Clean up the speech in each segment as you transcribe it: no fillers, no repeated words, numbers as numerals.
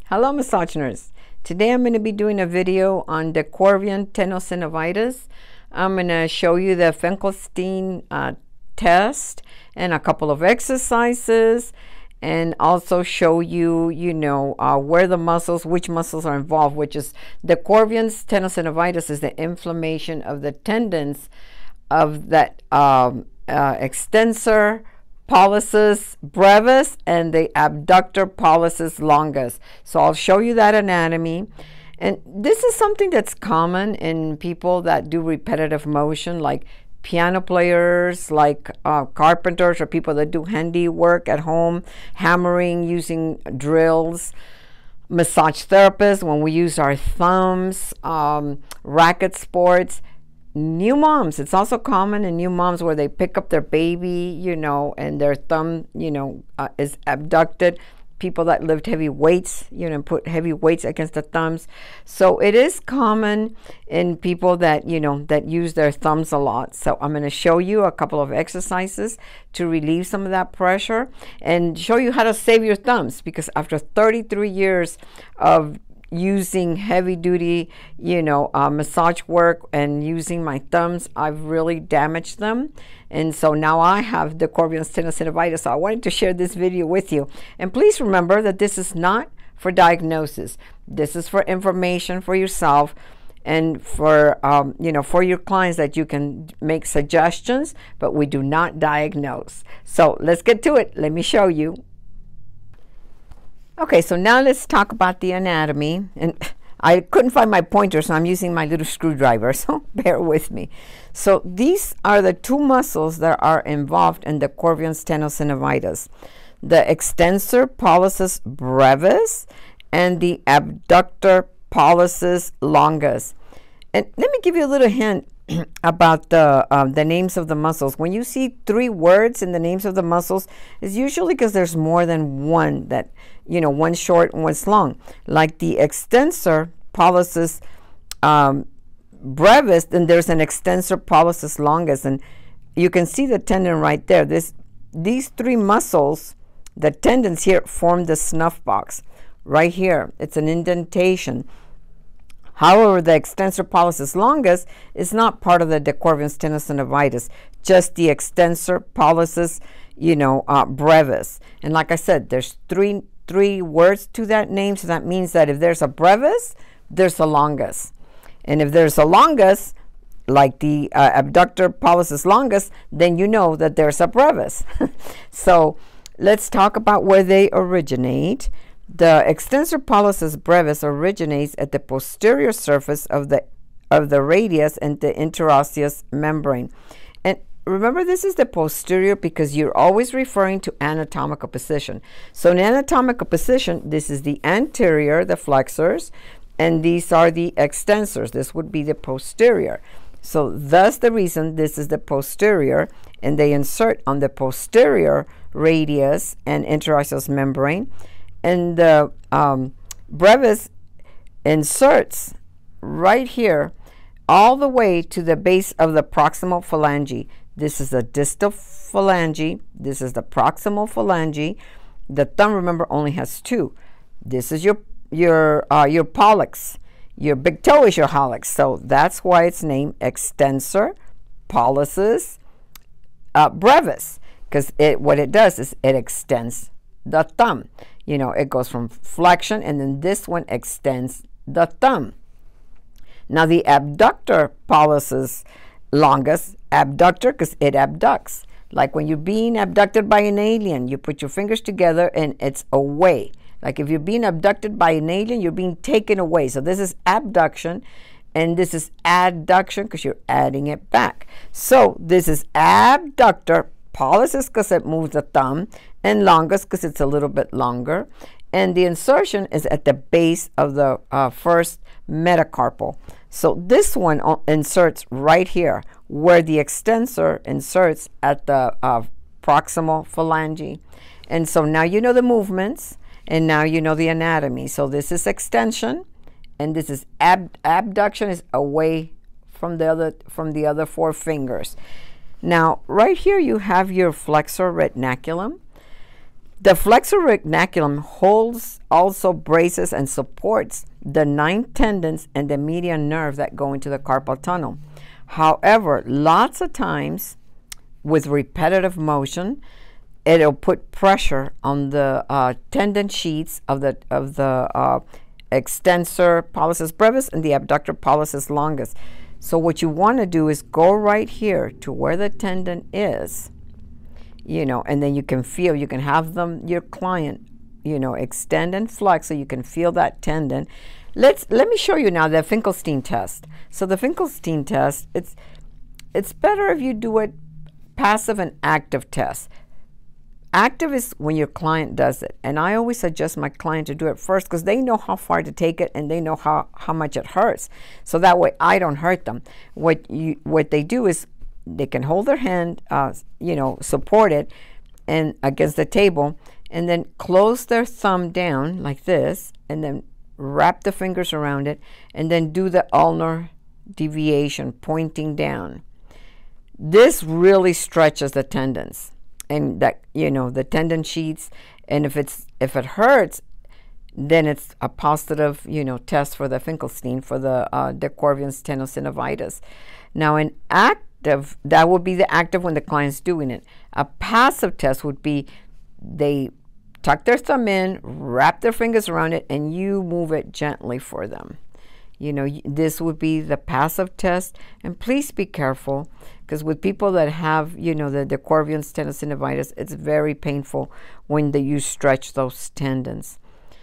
Hello, misogyners. Today I'm going to be doing a video on Dequervian tenosynovitis. I'm going to show you the Finkelstein test and a couple of exercises, and also show you, where the muscles, which muscles are involved, which is Dequervian tenosynovitis is the inflammation of the tendons of that extensor pollicis brevis and the abductor pollicis longus. So I'll show you that anatomy. And this is something that's common in people that do repetitive motion, like piano players, like carpenters, or people that do handiwork at home, hammering using drills. Massage therapists, when we use our thumbs, racket sports. New moms, it's also common in new moms where they pick up their baby, and their thumb, is abducted. People that lift heavy weights, put heavy weights against the thumbs. So it is common in people that, that use their thumbs a lot. So I'm going to show you a couple of exercises to relieve some of that pressure and show you how to save your thumbs, because after 33 years of using heavy duty, massage work and using my thumbs, I've really damaged them. And so now I have Dequervian tenosynovitis. So I wanted to share this video with you. And please remember that this is not for diagnosis. This is for information for yourself and for, for your clients, that you can make suggestions, but we do not diagnose. So let's get to it. Let me show you. Okay, so now let's talk about the anatomy. And I couldn't find my pointer, so I'm using my little screwdriver, so bear with me. So these are the two muscles that are involved in the Dequervian tenosynovitis: the extensor pollicis brevis and the abductor pollicis longus. And let me give you a little hint about the names of the muscles. When you see three words in the names of the muscles, it's usually because there's more than one, that one's short and one's long. Like the extensor pollicis brevis, then there's an extensor pollicis longus, and you can see the tendon right there. These three muscles, the tendons here, form the snuff box right here. It's an indentation. However, the extensor pollicis longus is not part of the Dequervian tenosynovitis, just the extensor pollicis, brevis. And like I said, there's three words to that name, so that means that if there's a brevis, there's a longus. And if there's a longus, like the abductor pollicis longus, then you know that there's a brevis. So let's talk about where they originate. The extensor pollicis brevis originates at the posterior surface of the radius and the interosseous membrane. And remember, this is the posterior because you're always referring to anatomical position. So in anatomical position, this is the anterior, the flexors, and these are the extensors. This would be the posterior. So thus the reason this is the posterior, and they insert on the posterior radius and interosseous membrane. And the brevis inserts right here all the way to the base of the proximal phalange. This is the distal phalange. This is the proximal phalange. The thumb, remember, only has two. This is your pollex. Your big toe is your hallux. So that's why it's named extensor pollicis brevis, because what it does is it extends the thumb. It goes from flexion, and then this one extends the thumb. Now the abductor pollicis longus, abductor because it abducts. Like when you're being abducted by an alien, you put your fingers together and it's away. Like if you're being abducted by an alien, you're being taken away. So this is abduction, and this is adduction because you're adding it back. So this is abductor pollicis because it moves the thumb, and longus because it's a little bit longer. And the insertion is at the base of the first metacarpal. So this one inserts right here where the extensor inserts at the proximal phalange. And so now you know the movements, and now you know the anatomy. So this is extension, and this is abduction, is away from the other four fingers. Now right here you have your flexor retinaculum. The flexor retinaculum holds, also braces and supports the 9 tendons and the median nerve that go into the carpal tunnel. However, lots of times with repetitive motion, it'll put pressure on the tendon sheets of the extensor pollicis brevis and the abductor pollicis longus. So what you want to do is go right here to where the tendon is, you know, and then you can feel, you can have your client, you know, extend and flex so you can feel that tendon. Let me show you now the Finkelstein test. So the Finkelstein test, it's better if you do it passive and active test. Active is when your client does it, and I always suggest my client to do it first because they know how far to take it and they know how much it hurts. So that way I don't hurt them. What they do is they can hold their hand, you know, support it and against the table, and then close their thumb down like this, and then wrap the fingers around it, and then do the ulnar deviation, pointing down. This really stretches the tendons and that, you know, the tendon sheets. And if it hurts, then it's a positive, you know, test for the Finkelstein, for the de Quervain's tenosynovitis. Now, an active, that would be the active when the client's doing it. A passive test would be they tuck their thumb in, wrap their fingers around it, and you move it gently for them. You know, this would be the passive test. And please be careful, because with people that have, you know, the de Quervain's tenosynovitis, it's very painful when you stretch those tendons.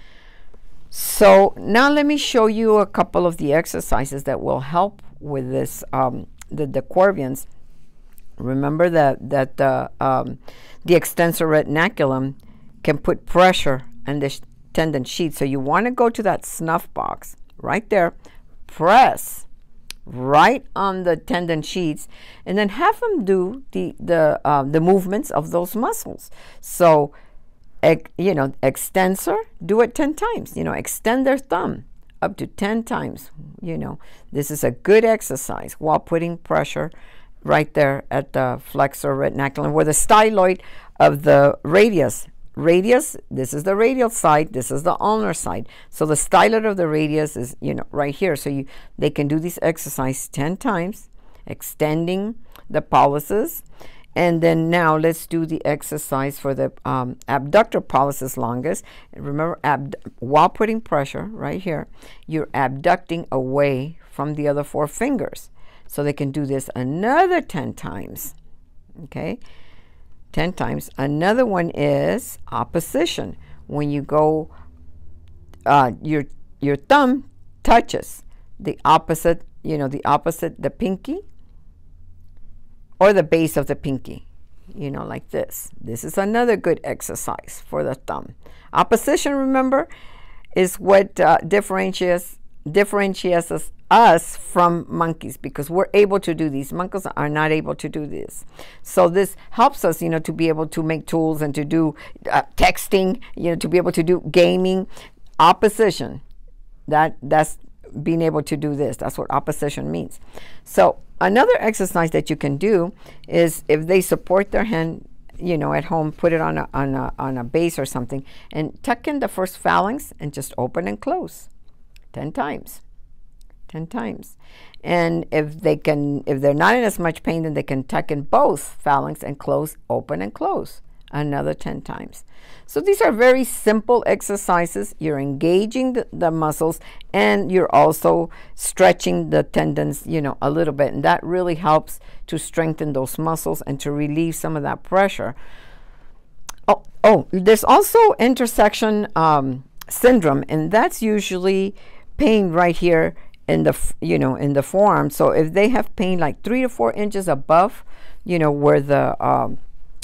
So now let me show you a couple of the exercises that will help with this, the de Quervain's. Remember that the extensor retinaculum can put pressure on the tendon sheet. So you want to go to that snuff box right there, press right on the tendon sheets, and then have them do the movements of those muscles. So, you know, extensor, do it 10 times. You know, extend their thumb up to 10 times. You know, this is a good exercise while putting pressure right there at the flexor retinaculum, where the styloid of the radius, this is the radial side, this is the ulnar side. So the styloid of the radius is, you know, right here. So they can do this exercise 10 times, extending the pollicis. And then now let's do the exercise for the abductor pollicis longus. And remember, while putting pressure right here, you're abducting away from the other 4 fingers. So they can do this another 10 times, okay? 10 times. Another one is opposition. When you go, your thumb touches the opposite, you know, the pinky or the base of the pinky, you know, like this. This is another good exercise for the thumb. Opposition, remember, is what differentiates us from monkeys, because we're able to do these. Monkeys are not able to do this. So this helps us, you know, to be able to make tools and to do texting, you know, to be able to do gaming. Opposition, that's being able to do this. That's what opposition means. So another exercise that you can do is, if they support their hand, you know, at home, put it on a base or something, and tuck in the first phalanx and just open and close 10 times. 10 times. And if they're not in as much pain, then they can tuck in both phalanx and close, open and close another 10 times. So these are very simple exercises. You're engaging the muscles, and you're also stretching the tendons, you know, a little bit, and that really helps to strengthen those muscles and to relieve some of that pressure. Oh, there's also intersection syndrome, and that's usually pain right here in the, you know, in the forearm. So if they have pain like 3 to 4 inches above, you know, where the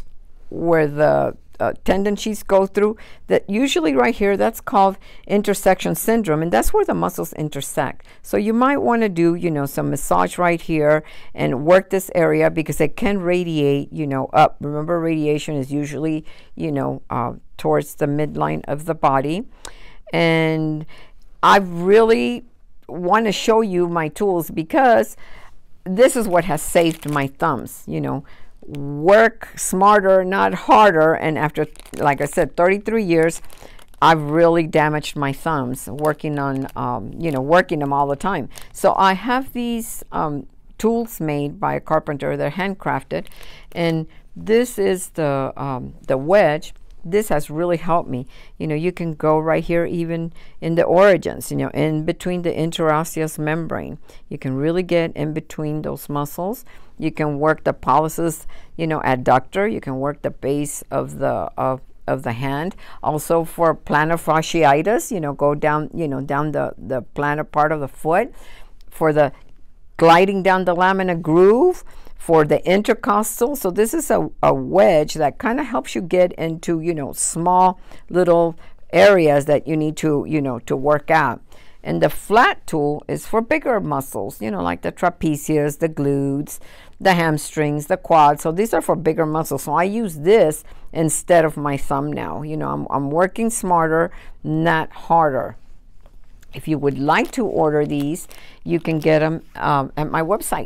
tendon sheets go through, that usually right here, that's called intersection syndrome, and that's where the muscles intersect. So you might want to do, you know, some massage right here and work this area, because it can radiate, you know, up. Remember, radiation is usually, you know, towards the midline of the body. And I really want to show you my tools, because this is what has saved my thumbs. You know, work smarter, not harder. And after, like I said, 33 years, I've really damaged my thumbs working on, working them all the time. So I have these tools made by a carpenter. They're handcrafted, and this is the wedge. This has really helped me. You can go right here, even in the origins, in between the interosseous membrane. You can really get in between those muscles. You can work the pollicis, adductor. You can work the base of the hand. Also for plantar fasciitis, go down, down the plantar part of the foot. For the gliding down the lamina groove, for the intercostal. So this is a wedge that kind of helps you get into, small little areas that you need to, to work out. And the flat tool is for bigger muscles, like the trapezius, the glutes, the hamstrings, the quads. So these are for bigger muscles. So I use this instead of my thumb now. I'm working smarter, not harder. If you would like to order these, you can get them at my website,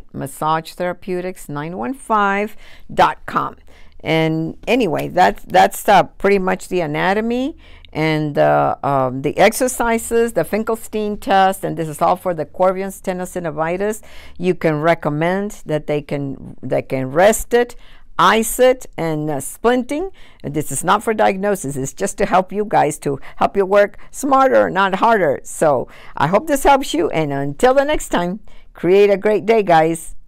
massagetherapeutics915.com. And anyway, that's pretty much the anatomy and the exercises, the Finkelstein test, and this is all for the Corvian's tenosynovitis. You can recommend that they can rest it, ice it, and splinting. This is not for diagnosis. It's just to help you guys, to help you work smarter, not harder. So I hope this helps you. And until the next time, create a great day, guys.